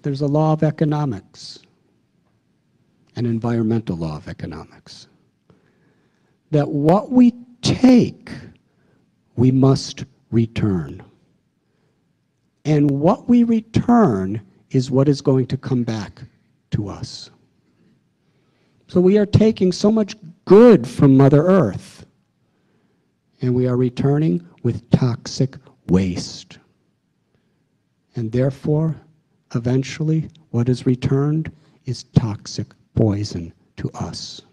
there's a law of economics, an environmental law of economics, that what we take, we must return. And what we return is what is going to come back to us. So we are taking so much good from Mother Earth, and we are returning with toxic waste. And therefore, eventually, what is returned is toxic poison to us.